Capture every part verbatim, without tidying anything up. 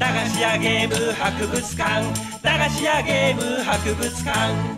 駄菓子屋ゲーム博物館、駄菓子屋ゲーム博物館。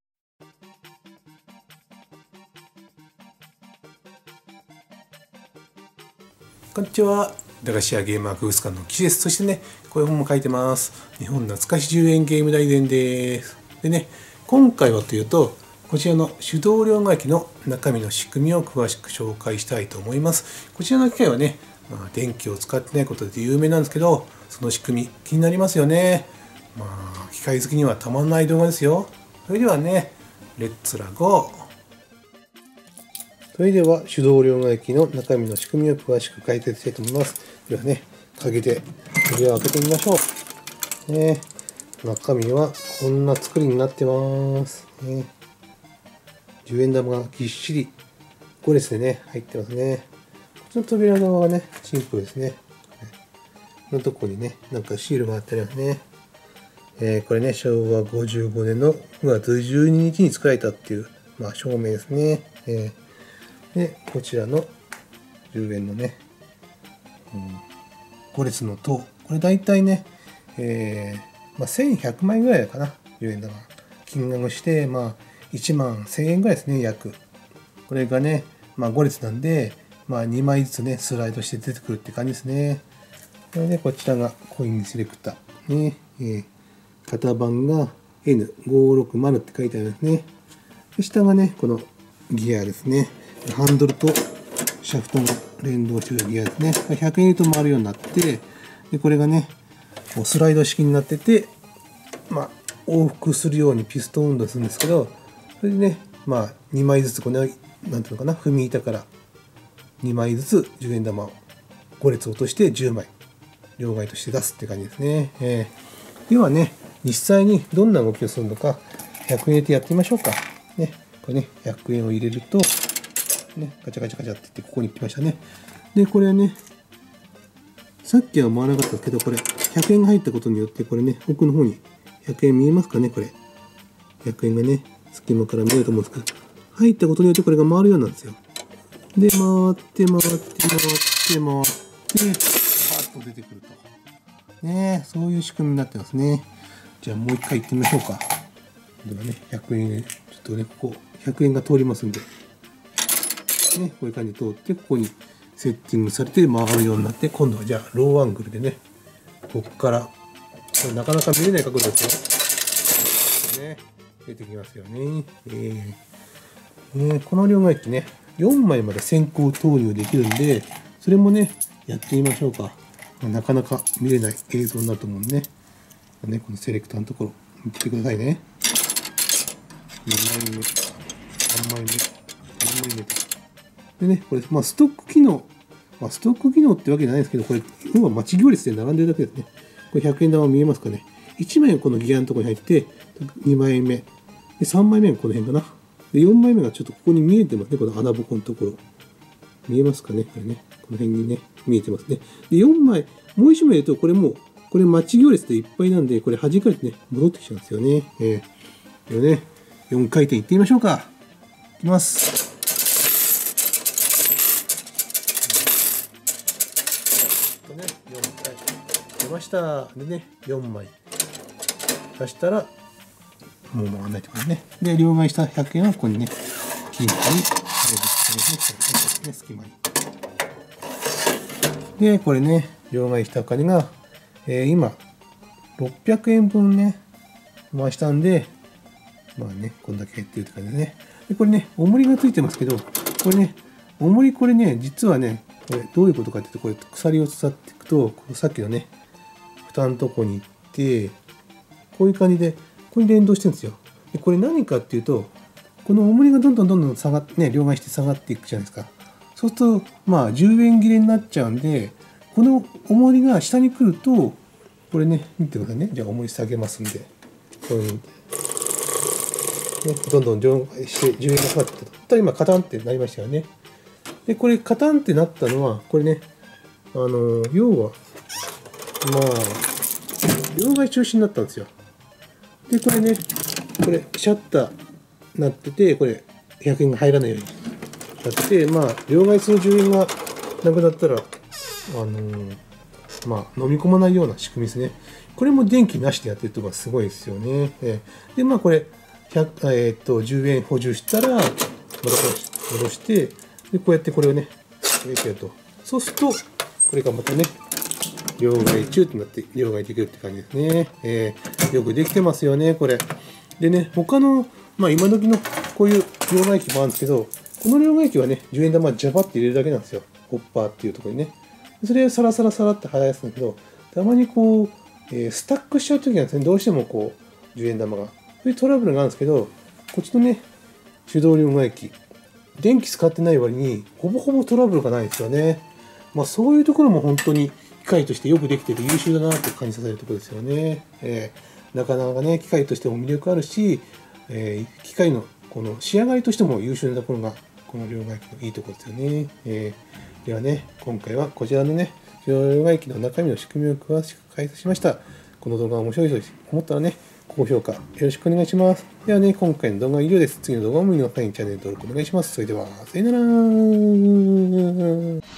こんにちは。駄菓子屋ゲーム博物館の岸です。そしてね、こういう本も書いてます。日本懐かしじゅうえんゲーム大全です。でね、今回はというと、こちらの手動両替機の中身の仕組みを詳しく紹介したいと思います。こちらの機械はね、まあ、電気を使ってないことで有名なんですけど、その仕組み気になりますよね。まあ、機械好きにはたまんない動画ですよ。それではね、レッツラゴー。それでは手動両替機の中身の仕組みを詳しく解説したいと思います。ではね、鍵で扉を開けてみましょう。ね、中身はこんな作りになってます。ね、じゅうえん玉がぎっしりご列でね、入ってますね。こっちの扉側がね、シンプルですね。このとこにね、なんかシールがあってありますね。えー、これね、しょうわごじゅうごねんのくがつじゅうににちに作られたっていう、まあ、証明ですね。えーで、こちらのじゅうえんのね、うん、ご列の塔。これ大体ね、えーまあ、せんひゃくまいぐらいかな。じゅうえん玉。金額して、まあ、いちまんせんえんぐらいですね、約。これがね、まあ、ご列なんで、まあ、にまいずつね、スライドして出てくるって感じですね。これで、こちらがコインセレクター。ね、えー、型番が エヌごーろくまる って書いてありますね。で、下がね、このギアですね。ハンドルとシャフトが連動しているギアですね。ひゃくえん入れると回るようになって、でこれがね、こうスライド式になってて、まあ、往復するようにピストン運動するんですけど、それでね、まあ、にまいずつ、この、なんていうのかな、踏み板からにまいずつじゅうえん玉をご列落としてじゅうまい、両替として出すって感じですね。えー、ではね、実際にどんな動きをするのか、ひゃくえん入れてやってみましょうか。ね、これね、ひゃくえんを入れると、ね、ガチャガチャガチャって言ってここに来ましたね。で、これね、さっきは回らなかったですけど、これ、ひゃくえんが入ったことによって、これね、奥の方にひゃくえん見えますかね、これ。ひゃくえんがね、隙間から見えると思うんですけど、入ったことによってこれが回るようになるんですよ。で、回って回って回って回って、バーッと出てくると。ね、そういう仕組みになってますね。じゃあもう一回行ってみましょうか。ではね、ひゃくえん、ちょっとね、ここ、ひゃくえんが通りますんで。ね、こういう感じで通って、ここにセッティングされて回るようになって、今度はじゃあローアングルでね、ここから、これなかなか見れない角度ですよ。ね、出てきますよね。えーえー、この両替機ね、よんまいまで先行投入できるんで、それもね、やってみましょうか。なかなか見れない映像になると思うんでね。ね、このセレクターのところ、見てくださいね。にまいめ、さんまいめ、よんまいめと。でね、これ、まあ、ストック機能、まあ、ストック機能ってわけじゃないですけど、これ、要は待ち行列で並んでるだけですね。これひゃくえん玉見えますかね。いちまいがこのギアのところに入って、にまいめ。で、さんまいめがこの辺かな。で、よんまいめがちょっとここに見えてますね。この穴ぼこのところ。見えますかね。これね。この辺にね、見えてますね。で、よんまい、もういちまい入れると、これもう、これ待ち行列でいっぱいなんで、これ弾かれてね、戻ってきちゃうんですよね。えー、でね、よんかい転いってみましょうか。いきます。ね、よんかい出ました。でね、よんまい出したら、もう回らないってことね。で、両替したひゃくえんはここにね、金庫に入るですね、隙間に。で、これね、両替したお金が、えー、今、ろっぴゃくえんぶんね、回したんで、まあね、こんだけ減ってるって感じでね。で、これね、重りがついてますけど、これね、重りこれね、実はね、これどういうことかっていうと、これ鎖を伝っていくと、さっきのね、蓋のとこに行って、こういう感じで、ここに連動してるんですよ。で、これ何かっていうと、この重りがどんどんどんどん下がって、ね、両替して下がっていくじゃないですか。そうすると、まあ、じゅうえん切れになっちゃうんで、この重りが下に来ると、これね、見てくださいね。じゃあ重り下げますんで、こういうね、どんどん両替してじゅうえんが下がっていったと。今、カタンってなりましたよね。で、これ、カタンってなったのは、これね、あの、要は、まあ、両替中止になったんですよ。で、これね、これ、シャッターになってて、これ、ひゃくえんが入らないようになってて、まあ、両替するじゅうえんがなくなったら、あのー、 まあ、飲み込まないような仕組みですね。これも電気なしでやってるところがすごいですよね。えー、で、まあこれ、ひゃくえー、っとじゅうえん補充したら、戻して、で、こうやってこれをね、入れてやると。そうすると、これがまたね、両替中となって両替できるって感じですね。えー、よくできてますよね、これ。でね、他の、まあ今時のこういう両替機もあるんですけど、この両替機はね、じゅうえん玉ジャバって入れるだけなんですよ。ホッパーっていうところにね。それをサラサラサラって払いやすいんだけど、たまにこう、えー、スタックしちゃうときなんですね、どうしてもこう、じゅうえん玉が。そういうトラブルがあるんですけど、こっちのね、手動両替機、電気使ってない割に、ほぼほぼトラブルがないですよね。まあそういうところも本当に機械としてよくできてて優秀だなって感じさせるところですよね。えー、なかなかね、機械としても魅力あるし、えー、機械のこの仕上がりとしても優秀なところが、この両替機のいいところですよね。えー、ではね、今回はこちらのね、自動両替機の中身の仕組みを詳しく解説しました。この動画が面白いと思ったらね、高評価よろしくお願いします。ではね、今回の動画は以上です。次の動画を見る際にチャンネル登録お願いします。それでは、さよなら。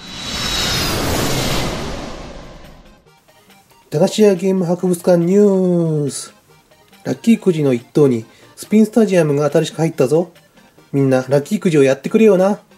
駄菓子屋ゲーム博物館ニュース。ラッキーくじの一等にスピンスタジアムが新しく入ったぞ。みんなラッキーくじをやってくれよな。